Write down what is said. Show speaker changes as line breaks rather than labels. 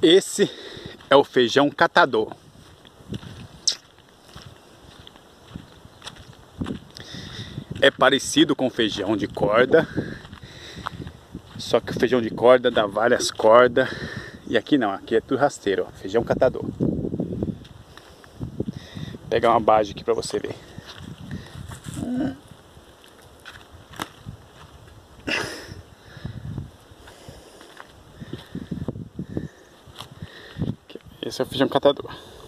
Esse é o feijão catador. É parecido com feijão de corda, só que o feijão de corda dá várias cordas. E aqui não, aqui é tudo rasteiro, ó, feijão catador. Vou pegar uma base aqui pra você ver. Esse é o feijão catador.